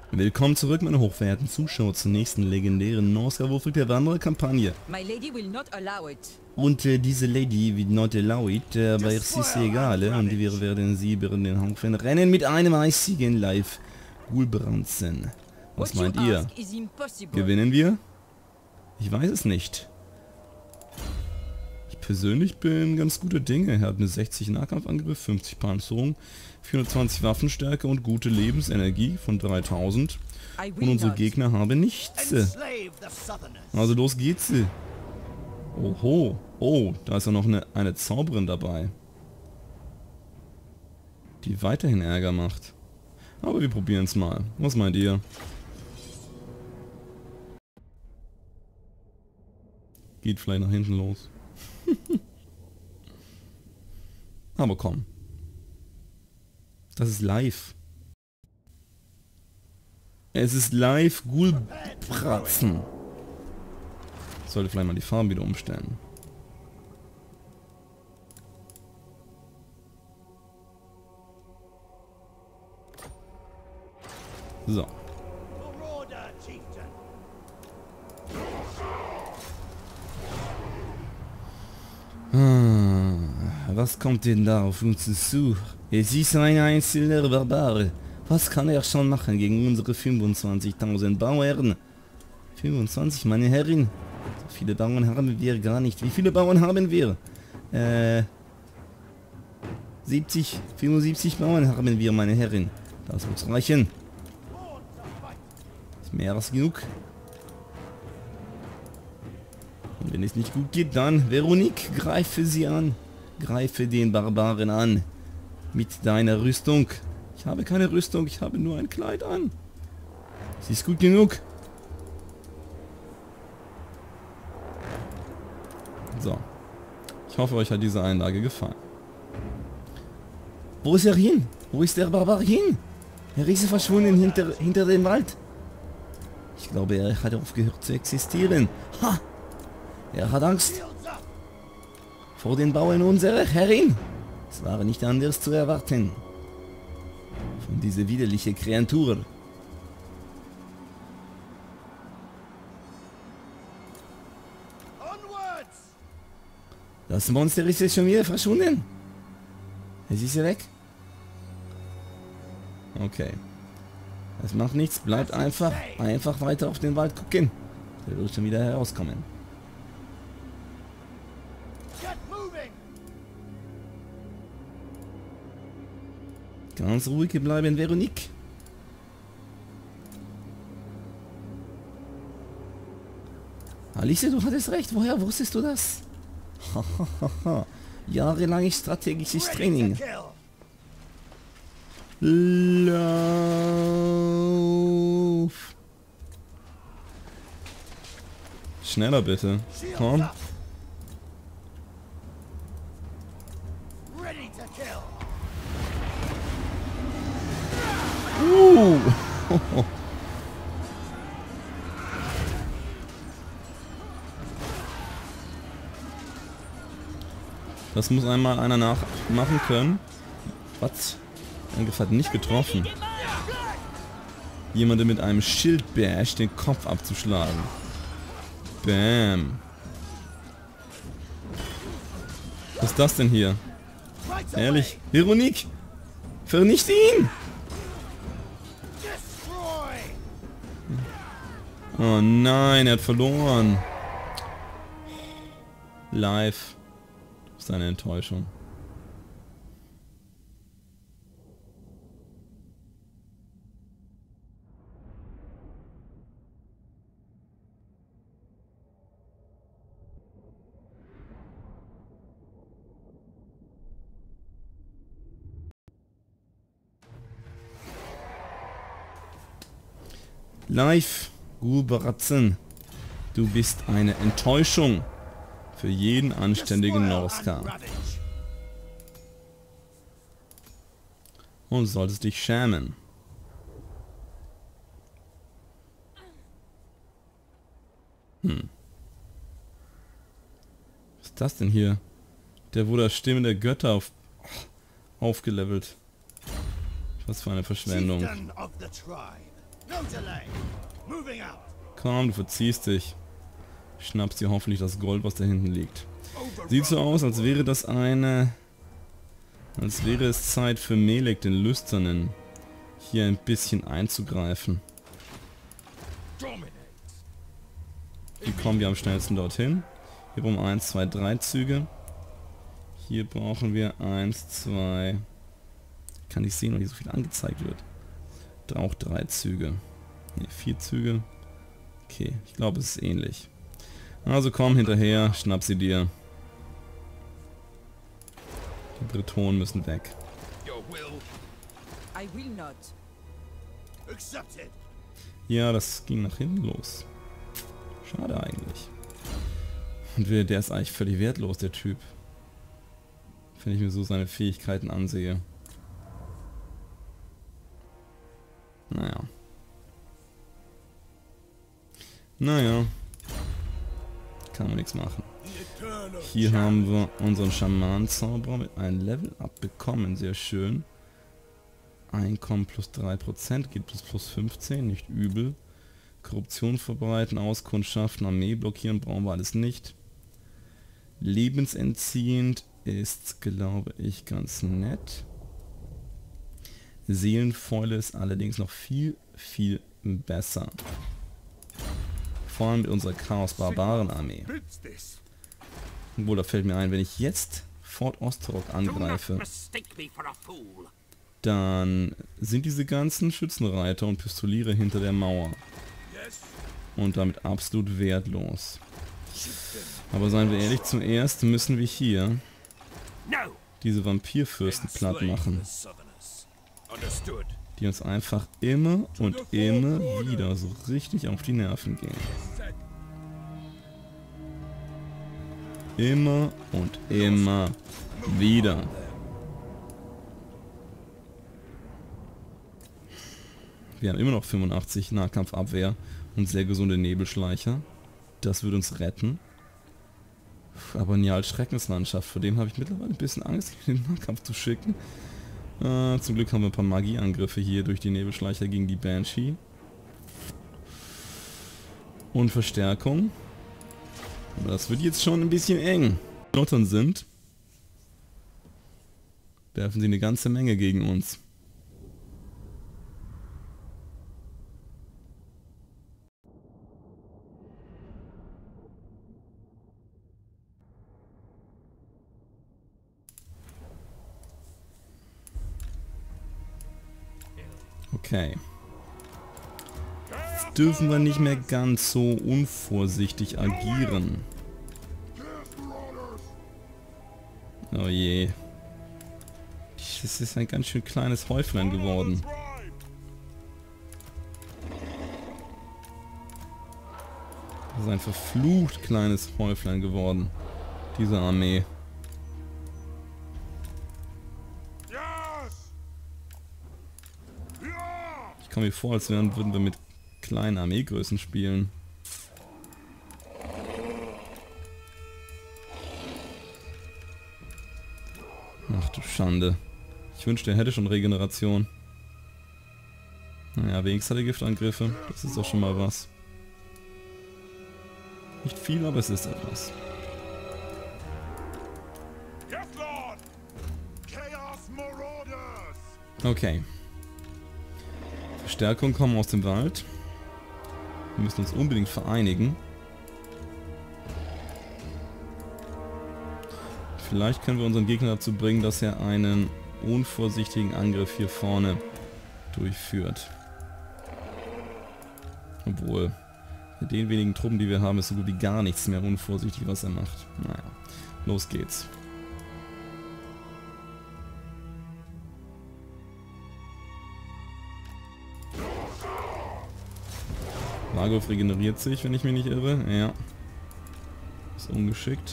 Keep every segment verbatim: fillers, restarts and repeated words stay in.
Willkommen zurück, meine hochverehrten Zuschauer, zur nächsten legendären Norsca-Wurfel der Wanderer-Kampagne. Und äh, diese Lady will not allow it, äh, aber es ist egal, äh, und wir werden sie über den Haufen rennen mit einem einzigen Live Gulbranzen. Was meint ihr? Gewinnen wir? Ich weiß es nicht. Ich persönlich bin ganz guter Dinge. Er hat eine sechzig Nahkampfangriff, fünfzig Panzerung, vierhundertzwanzig Waffenstärke und gute Lebensenergie von dreitausend. Und unsere Gegner haben nichts. Also los geht's. Oho. Oh, da ist ja noch eine, eine Zauberin dabei, die weiterhin Ärger macht. Aber wir probieren es mal. Was meint ihr? Geht vielleicht nach hinten los. Aber komm. Das ist live. Es ist live Gulbratzen. Ich sollte vielleicht mal die Farben wieder umstellen. So. Was kommt denn da auf uns zu? Es ist ein einzelner Barbare. Was kann er schon machen gegen unsere fünfundzwanzigtausend Bauern? fünfundzwanzig, meine Herrin. So viele Bauern haben wir gar nicht. Wie viele Bauern haben wir? Äh... siebzig, fünfundsiebzig Bauern haben wir, meine Herrin. Das muss reichen. Ist mehr als genug. Und wenn es nicht gut geht, dann, Veronique, greife sie an. Greife den Barbaren an. Mit deiner Rüstung. Ich habe keine Rüstung, ich habe nur ein Kleid an. Sie ist gut genug. So. Ich hoffe, euch hat diese Einlage gefallen. Wo ist er hin? Wo ist der Barbar hin? Er ist verschwunden hinter, hinter dem Wald. Ich glaube, er hat aufgehört zu existieren. Ha! Er hat Angst vor den Bauern unserer Herrin. Es war nicht anders zu erwarten. Von dieser widerlichen Kreatur. Das Monster ist jetzt schon wieder verschwunden. Es ist weg. Okay. Das macht nichts. Bleibt einfach, einfach weiter auf den Wald gucken. Der wird schon wieder herauskommen. Ganz ruhig bleiben, Veronique. Alice, du hattest recht. Woher wusstest du das? Jahrelanges strategisches Training. Lauf. Schneller bitte. Komm. Uh. Das muss einmal einer nachmachen können. Was? Angriff hat nicht getroffen. Jemanden mit einem Schild beherrscht, den Kopf abzuschlagen. Bam. Was ist das denn hier? Ehrlich? Veronique! Vernichte ihn! Oh nein, er hat verloren. Live. Das ist eine Enttäuschung. Live. Gulbratzen, du bist eine Enttäuschung für jeden anständigen Norsca. Und solltest dich schämen. Hm. Was ist das denn hier? Der wurde als Stimme der Götter auf, aufgelevelt. Was für eine Verschwendung. Komm, du verziehst dich. Schnappst dir hoffentlich das Gold, was da hinten liegt. Sieht so aus, als wäre das eine... Als wäre es Zeit für Melek, den Lüsternen, hier ein bisschen einzugreifen. Wie kommen wir am schnellsten dorthin? Hier brauchen wir eins, zwei, drei Züge. Hier brauchen wir eins, zwei... Kann ich sehen, weil hier so viel angezeigt wird. Auch drei Züge. Ne, vier Züge. Okay, ich glaube, es ist ähnlich. Also komm hinterher, schnapp sie dir. Die Bretonen müssen weg. Ja, das ging nach hinten los. Schade eigentlich. Und der ist eigentlich völlig wertlos, der Typ. Wenn ich mir so seine Fähigkeiten ansehe. Naja. Naja. Kann man nichts machen. Hier haben wir unseren Schamanenzauberer mit einem Level-Up bekommen. Sehr schön. Einkommen plus drei Prozent, geht bis plus fünfzehn, nicht übel. Korruption verbreiten, Auskundschaften, Armee blockieren, brauchen wir alles nicht. Lebensentziehend ist, glaube ich, ganz nett. Seelenfäule ist allerdings noch viel, viel besser. Vor allem mit unserer Chaos-Barbaren-Armee. Obwohl, da fällt mir ein, wenn ich jetzt Fort Ostrog angreife, dann sind diese ganzen Schützenreiter und Pistoliere hinter der Mauer. Und damit absolut wertlos. Aber seien wir ehrlich, zuerst müssen wir hier diese Vampirfürsten platt machen. Die uns einfach immer und immer wieder so richtig auf die Nerven gehen. Immer und immer wieder. Wir haben immer noch fünfundachtzig Nahkampfabwehr und sehr gesunde Nebelschleicher. Das würde uns retten. Aber Njal Schreckenslandschaft, vor dem habe ich mittlerweile ein bisschen Angst, den Nahkampf zu schicken. Äh, zum Glück haben wir ein paar Magieangriffe hier durch die Nebelschleicher gegen die Banshee. Und Verstärkung. Aber das wird jetzt schon ein bisschen eng. Lottern sind, werfen sie eine ganze Menge gegen uns. Okay. Jetzt dürfen wir nicht mehr ganz so unvorsichtig agieren. Oh je. Das ist ein ganz schön kleines Häuflein geworden. Das ist ein verflucht kleines Häuflein geworden. Diese Armee. Ich komme mir vor, als wären, würden wir mit kleinen Armeegrößen spielen. Ach du Schande. Ich wünschte, er hätte schon Regeneration. Naja, wenigstens hat er Giftangriffe. Das ist doch schon mal was. Nicht viel, aber es ist etwas. Okay. Verstärkungen kommen aus dem Wald. Wir müssen uns unbedingt vereinigen. Vielleicht können wir unseren Gegner dazu bringen, dass er einen unvorsichtigen Angriff hier vorne durchführt. Obwohl, mit den wenigen Truppen, die wir haben, ist so gut wie gar nichts mehr unvorsichtig, was er macht. Naja, los geht's. Vargulf regeneriert sich, wenn ich mich nicht irre. Ja. Ist ungeschickt.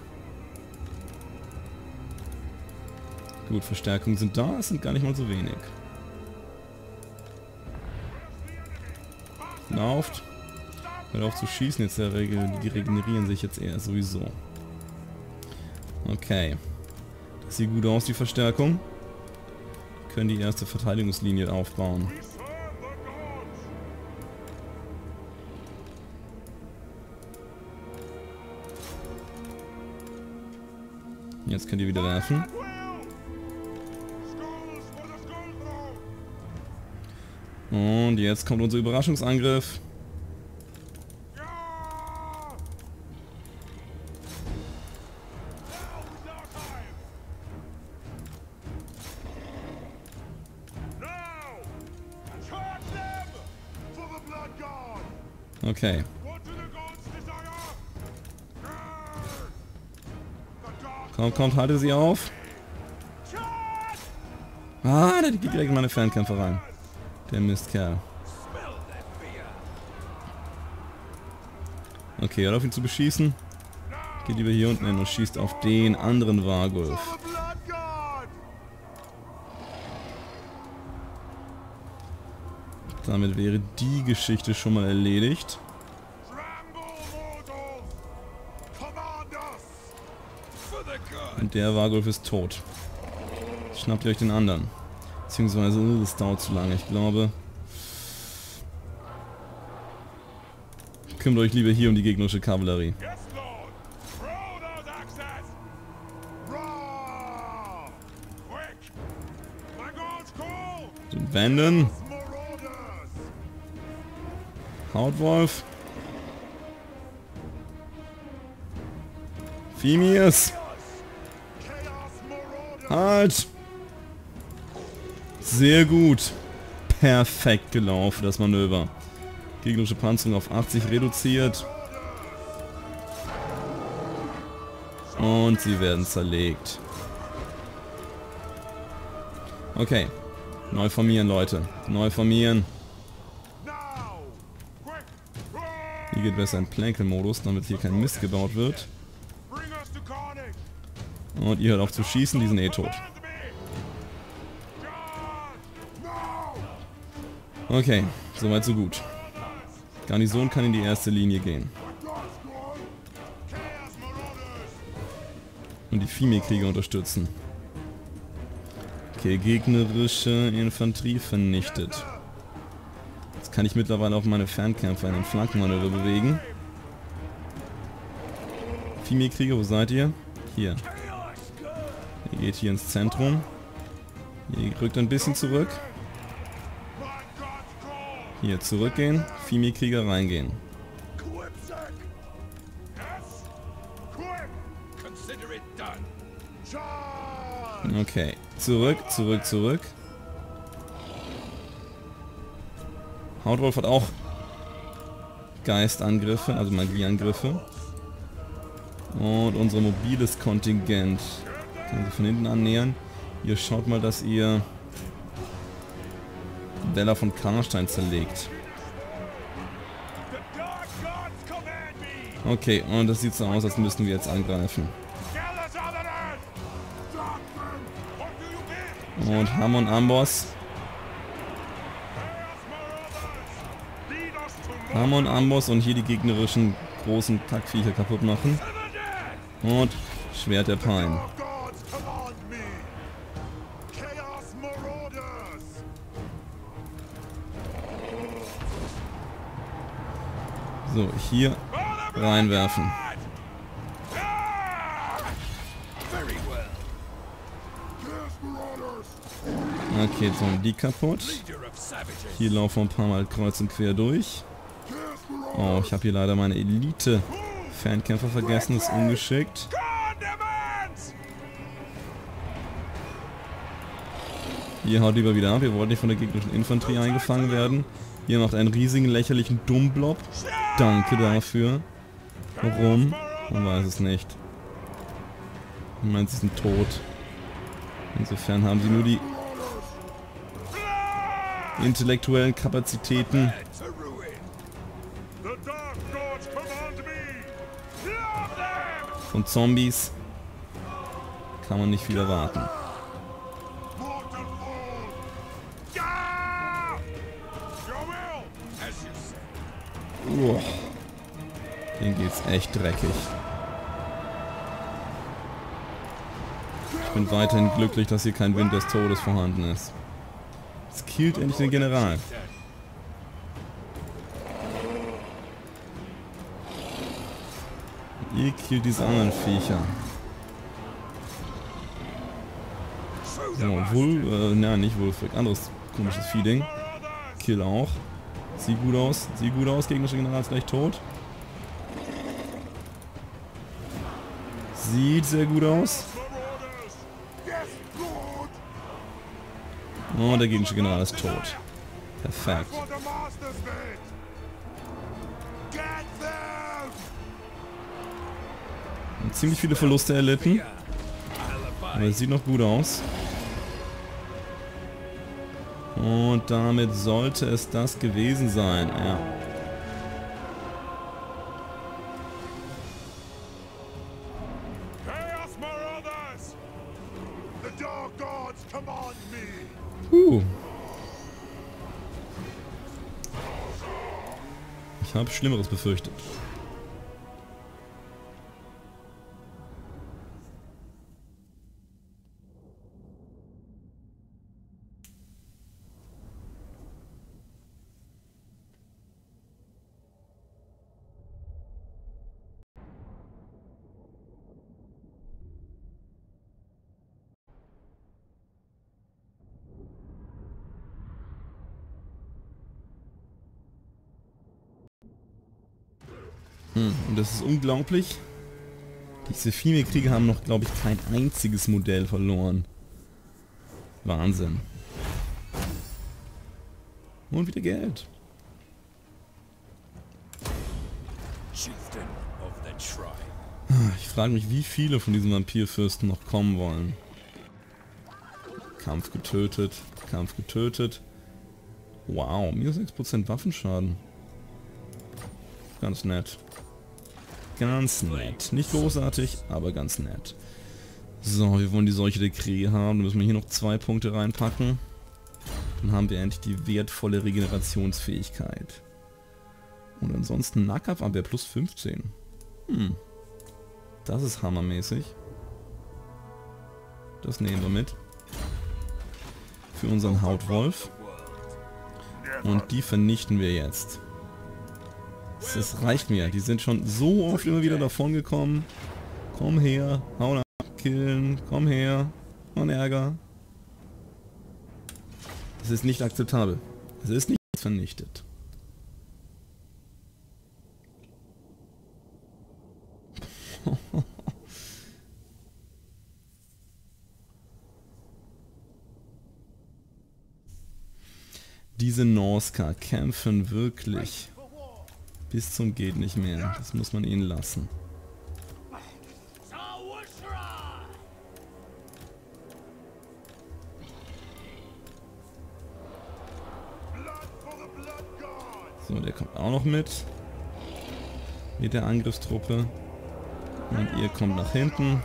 Gut, Verstärkungen sind da, es sind gar nicht mal so wenig. Lauft. Hört auf zu schießen, jetzt die regenerieren sich jetzt eher sowieso. Okay. Das sieht gut aus, die Verstärkung. Wir können die erste Verteidigungslinie aufbauen. Jetzt könnt ihr wieder werfen. Und jetzt kommt unser Überraschungsangriff. Okay. Kommt, kommt, halte sie auf. Ah, der geht direkt in meine Fernkämpfer rein. Der Mistkerl. Okay, hört auf ihn zu beschießen. Geht lieber hier unten hin und schießt auf den anderen Varghulf. Damit wäre die Geschichte schon mal erledigt. Und der Varghulf ist tot. Schnappt ihr euch den anderen. Beziehungsweise, uh, das dauert zu lange. Ich glaube... Kümmert euch lieber hier um die gegnerische Kavallerie. Den Wenden. Hautwolf. Phemius. Halt. Sehr gut. Perfekt gelaufen, das Manöver. Gegnerische Panzerung auf achtzig reduziert. Und sie werden zerlegt. Okay. Neu formieren, Leute. Neu formieren. Hier geht besser in Plankel-Modus, damit hier kein Mist gebaut wird. Und ihr hört auf zu schießen, die sind eh tot. Okay, soweit so gut. Garnison kann in die erste Linie gehen. Und die Femie-Krieger unterstützen. Okay, gegnerische Infanterie vernichtet. Jetzt kann ich mittlerweile auch meine Fernkämpfer in den Flankenmanöver bewegen. Femie-Krieger, wo seid ihr? Hier. Ihr geht hier ins Zentrum. Ihr rückt ein bisschen zurück. Hier zurückgehen, Femie-Krieger reingehen. Okay, zurück, zurück, zurück. Hautwolf hat auch Geistangriffe, also Magieangriffe. Und unser mobiles Kontingent kann sich von hinten annähern. Ihr schaut mal, dass ihr Della von Karstein zerlegt. Okay, und das sieht so aus, als müssten wir jetzt angreifen. Und Hamon Amboss. Hamon Amboss und hier die gegnerischen großen Kackviecher kaputt machen. Und Schwert der Pein. So, hier reinwerfen. Okay, jetzt haben wir die kaputt. Hier laufen wir ein paar Mal kreuz und quer durch. Oh, ich habe hier leider meine Elite-Fernkämpfer vergessen, das ist ungeschickt. Ihr haut lieber wieder ab, ihr wollt nicht von der gegnerischen Infanterie eingefangen werden. Ihr macht einen riesigen, lächerlichen Dummblob. Danke dafür. Warum? Man weiß es nicht. Ich meine, sie sind tot. Insofern haben sie nur die intellektuellen Kapazitäten. Von Zombies kann man nicht viel erwarten. Uah. Denen geht's echt dreckig. Ich bin weiterhin glücklich, dass hier kein Wind des Todes vorhanden ist. Es killt endlich den General. Ihr killt diese anderen Viecher. So, Wul, äh, na nicht Wulfric, anderes komisches Feeding. Kill auch. Sieht gut aus, sieht gut aus, gegnerischer General ist gleich tot. Sieht sehr gut aus. Und der gegnerische General ist tot. Perfekt. Und ziemlich viele Verluste erlitten. Aber es sieht noch gut aus. Und damit sollte es das gewesen sein. Ja. Puh. Ich habe Schlimmeres befürchtet. Hm, und das ist unglaublich. Diese Female-Krieger haben noch, glaube ich, kein einziges Modell verloren. Wahnsinn. Und wieder Geld. Ich frage mich, wie viele von diesen Vampirfürsten noch kommen wollen. Kampf getötet, Kampf getötet. Wow, minus sechs Prozent Waffenschaden. Ganz nett. Ganz nett. Nicht großartig, aber ganz nett. So, wir wollen die Seuche der Krähe haben. Da müssen wir hier noch zwei Punkte reinpacken. Dann haben wir endlich die wertvolle Regenerationsfähigkeit. Und ansonsten Nahkampfabwehr plus fünfzehn. Hm. Das ist hammermäßig. Das nehmen wir mit. Für unseren Hautwolf. Und die vernichten wir jetzt. Das reicht mir. Die sind schon so oft immer wieder davon gekommen. Komm her. Hauen ab. Killen. Komm her. Und Ärger. Es ist nicht akzeptabel. Es ist nicht vernichtet. Diese Norsca kämpfen wirklich bis zum geht nicht mehr. Das muss man ihnen lassen. So, der kommt auch noch mit. Mit der Angriffstruppe. Und ihr kommt nach hinten.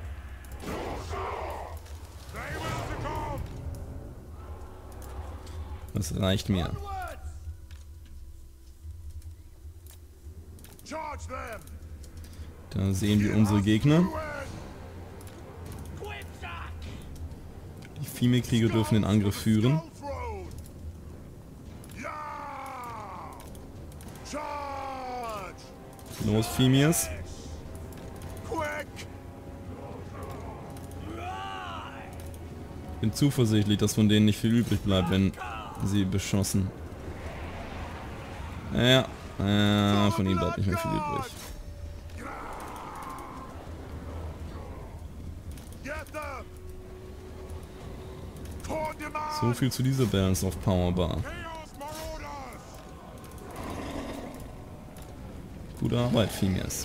Das reicht mir. Da sehen wir unsere Gegner. Die Female-Krieger dürfen den Angriff führen. Los, Females. Ich bin zuversichtlich, dass von denen nicht viel übrig bleibt, wenn sie beschossen. Ja, ja, von ihnen bleibt nicht mehr viel übrig. So viel zu dieser Balance of Power Bar. Gute Arbeit, Females.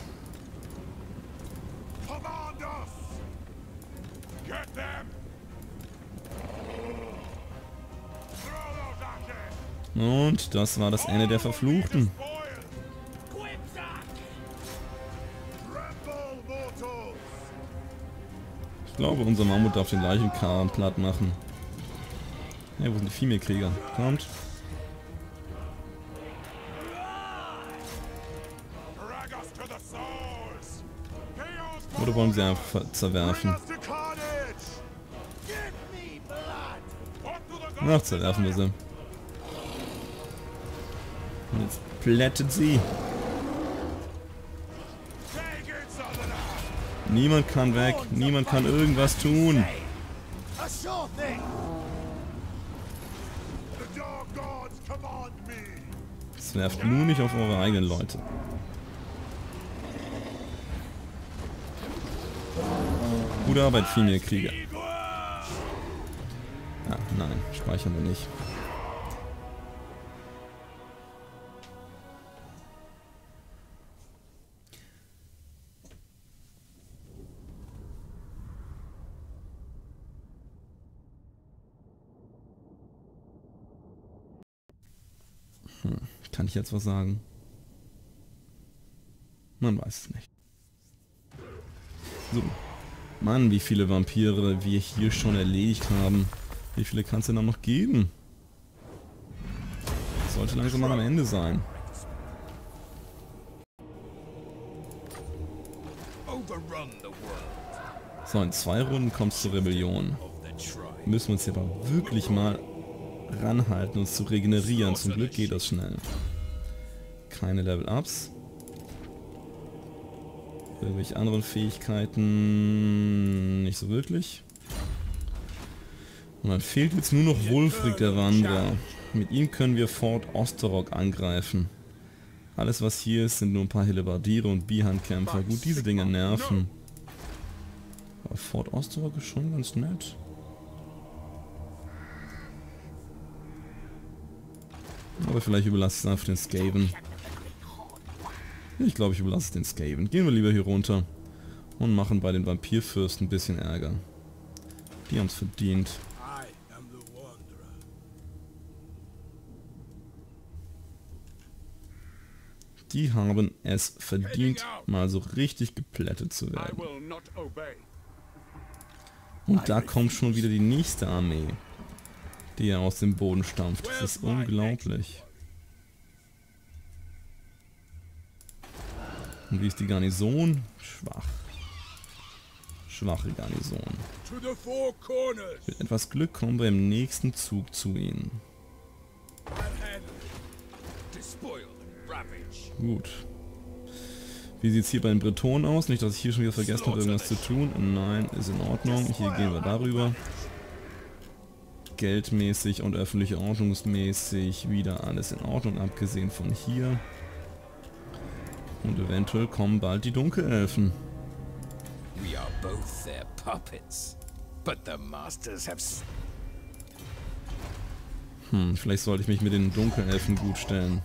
Und das war das Ende der Verfluchten. Ich glaube, unser Mammut darf den gleichen Karren platt machen. Hey, wo sind die Female-Krieger? Kommt. Oder wollen sie einfach zerwerfen? Ach, zerwerfen wir sie. Und jetzt plättet sie. Niemand kann weg. Niemand kann irgendwas tun. Sure thing. Es nervt nur nicht auf eure eigenen Leute. Gute Arbeit, Krieger. Ah, nein, speichern wir nicht. Hm, kann ich jetzt was sagen? Man weiß es nicht. So. Mann, wie viele Vampire wir hier schon erledigt haben. Wie viele kann es denn dann noch geben? Das sollte langsam mal am Ende sein. So, in zwei Runden kommt es zur Rebellion. Müssen wir uns hier aber wirklich mal ranhalten, uns zu regenerieren. Zum Glück geht das schnell. Keine Level-Ups. Irgendwelche anderen Fähigkeiten nicht so wirklich. Und dann fehlt jetzt nur noch Wulfric, der Wanderer. Mit ihm können wir Fort Osterok angreifen. Alles was hier ist, sind nur ein paar Hellebardiere und Bihandkämpfer. Gut, diese Dinge nerven. Aber Fort Osterok ist schon ganz nett. Aber vielleicht überlasse ich es einfach den Skaven. Ich glaube, ich überlasse es den Skaven. Gehen wir lieber hier runter und machen bei den Vampirfürsten ein bisschen Ärger. Die haben es verdient. Die haben es verdient, mal so richtig geplättet zu werden. Und da kommt schon wieder die nächste Armee, die er aus dem Boden stampft. Das ist unglaublich. Und wie ist die Garnison? Schwach. Schwache Garnison. Mit etwas Glück kommen wir im nächsten Zug zu ihnen. Gut. Wie sieht es hier bei den Bretonen aus? Nicht, dass ich hier schon wieder vergessen habe, irgendwas zu tun. Nein, ist in Ordnung. Hier gehen wir darüber. Geldmäßig und öffentliche Ordnungsmäßig wieder alles in Ordnung, abgesehen von hier. Und eventuell kommen bald die Dunkelelfen. We are both their puppets, but the masters have. Hm, vielleicht sollte ich mich mit den Dunkelelfen gut stellen.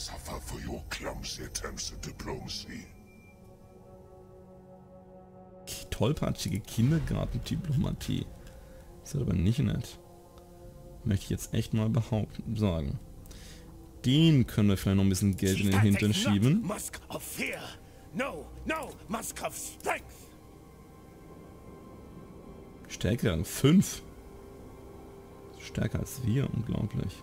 Tollpatschige Kindergartendiplomatie. Das ist aber nicht nett. Möchte ich jetzt echt mal behaupten, sagen. Den können wir vielleicht noch ein bisschen Geld in den Hintern schieben. Stärke Rang fünf. Stärker als wir, unglaublich.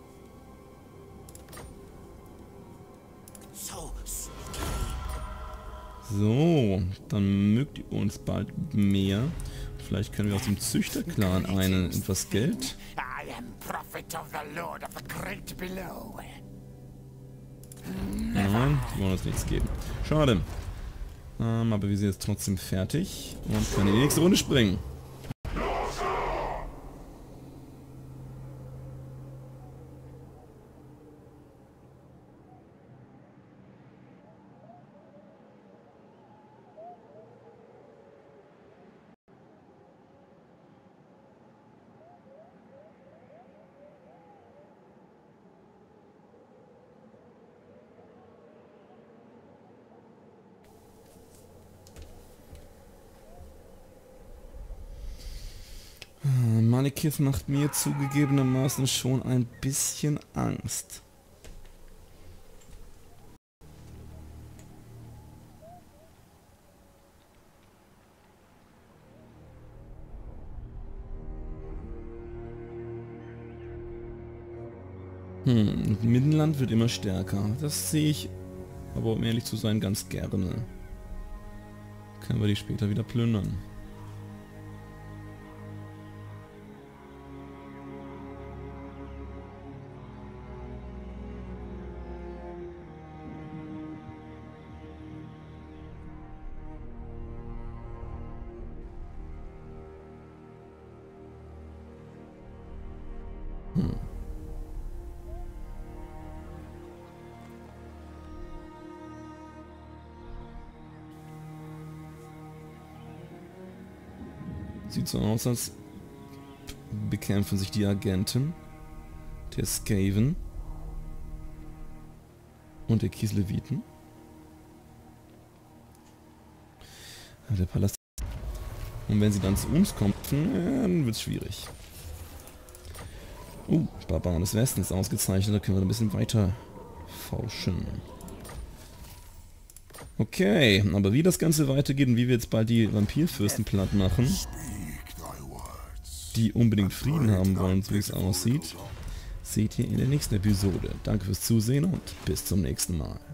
So, dann mögt ihr uns bald mehr. Vielleicht können wir aus dem Züchterclan einen etwas Geld. Nein, die wollen uns nichts geben. Schade. Ähm, aber wir sind jetzt trotzdem fertig und können in die nächste Runde springen. Malekith macht mir zugegebenermaßen schon ein bisschen Angst. Hm, Middenland wird immer stärker. Das sehe ich, aber um ehrlich zu sein, ganz gerne. Können wir die später wieder plündern. Hm. Sieht so aus, als bekämpfen sich die Agenten, der Skaven und der Kisleviten. Der Palast. Und wenn sie dann zu uns kommen, dann wird es schwierig. Uh, Barbaren des Westens ausgezeichnet, da können wir ein bisschen weiter forschen. Okay, aber wie das Ganze weitergeht und wie wir jetzt bald die Vampirfürsten platt machen, die unbedingt Frieden haben wollen, so wie es aussieht, seht ihr in der nächsten Episode. Danke fürs Zusehen und bis zum nächsten Mal.